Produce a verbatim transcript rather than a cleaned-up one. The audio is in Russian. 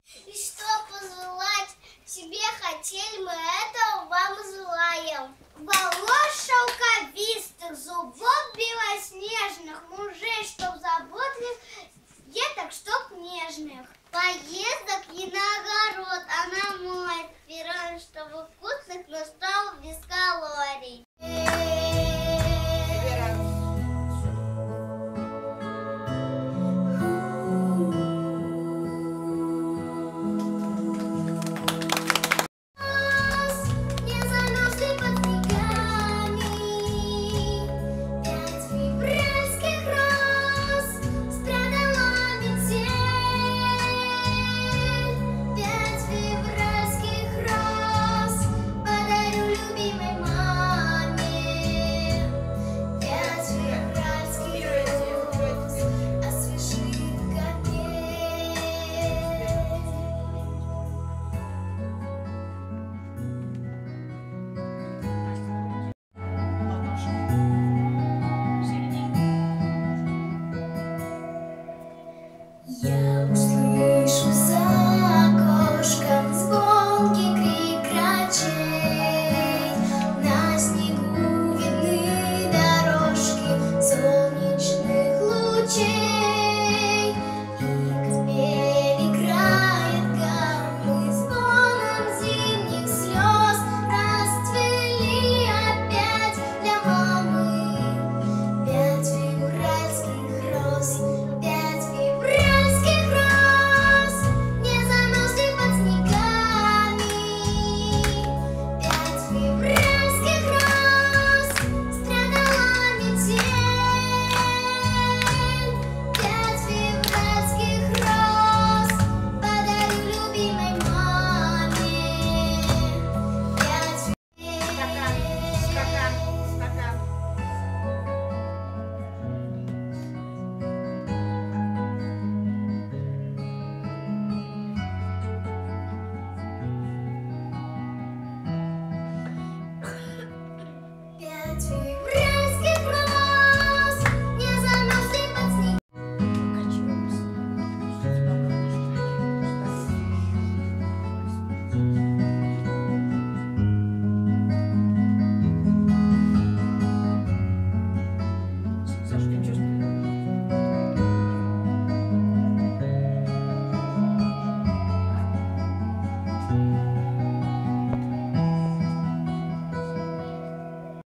И что пожелать себе хотели, мы этого вам желаем. Волос шелковистых, зубов белоснежных, мужей, чтоб заботливых, деток, чтоб нежных. Поездок и на огород, а на мой пирог, чтобы вкусных, но стал без голод.